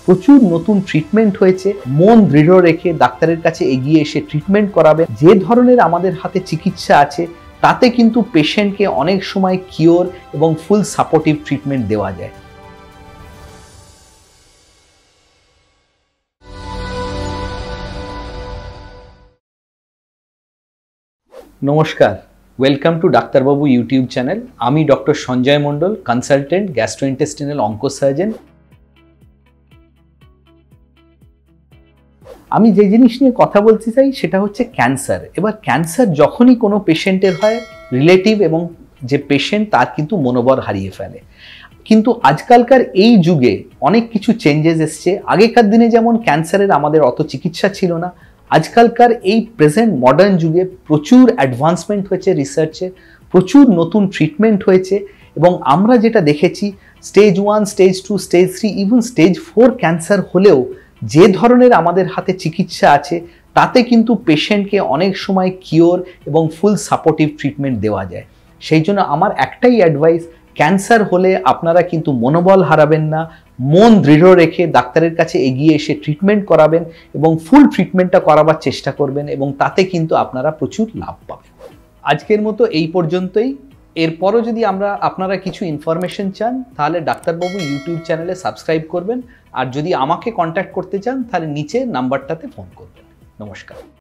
প্রচুর নতুন ট্রিটমেন্ট হয়েছে। মন দৃঢ় রেখে ডাক্তারের কাছে এগিয়ে এসে ট্রিটমেন্ট করাবেন। যে ধরনের আমাদের হাতে চিকিৎসা আছে তাতে কিন্তু পেশেন্টকে অনেক সময় কিওর এবং ফুল সাপোর্টিভ ট্রিটমেন্ট দেওয়া যায়। নমস্কার, ওয়েলকাম টু ডাক্তারবাবু ইউটিউব চ্যানেল। আমি doctor Sanjay Mondal, consultant gastrointestinal oncosurgeon. আমি যে জিনিস নিয়ে কথা বলতে চাই সেটা হচ্ছে ক্যান্সার। এবার ক্যান্সার যখনই কোনো পেশেন্টের হয়, রিলেটিভ এবং যে পেশেন্ট তার কিন্তু মনোবল হারিয়ে ফেলে। কিন্তু আজকালকার এই যুগে অনেক কিছু চেঞ্জেস এসছে। আগেকার দিনে যেমন ক্যান্সারের আমাদের অত চিকিৎসা ছিল না, আজকালকার এই প্রেজেন্ট মডার্ন যুগে প্রচুর অ্যাডভান্সমেন্ট হয়েছে রিসার্চে, প্রচুর নতুন ট্রিটমেন্ট হয়েছে এবং আমরা যেটা দেখেছি stage 1, stage 2, stage 3, even stage 4 cancer হলেও যে ধরনের আমাদের হাতে চিকিৎসা আছে তাতে কিন্তু পেশেন্টকে অনেক সময় কিওর এবং ফুল সাপোর্টিভ ট্রিটমেন্ট দেওয়া যায়। সেই জন্য আমার একটাই অ্যাডভাইস, ক্যান্সার হলে আপনারা কিন্তু মনোবল হারাবেন না, মন দৃঢ় রেখে ডাক্তারের কাছে এগিয়ে এসে ট্রিটমেন্ট করাবেন এবং ফুল ট্রিটমেন্টটা করাবার চেষ্টা করবেন এবং তাতে কিন্তু আপনারা প্রচুর লাভ পাবেন। আজকের মতো এই পর্যন্তই। এরপরও যদি আপনারা কিছু ইনফরমেশন চান তাহলে ডাক্তারবাবু ইউটিউব চ্যানেলে সাবস্ক্রাইব করবেন, আর যদি আমাকে কন্ট্যাক্ট করতে চান তাহলে নিচে নাম্বারটাতে ফোন করবেন। নমস্কার।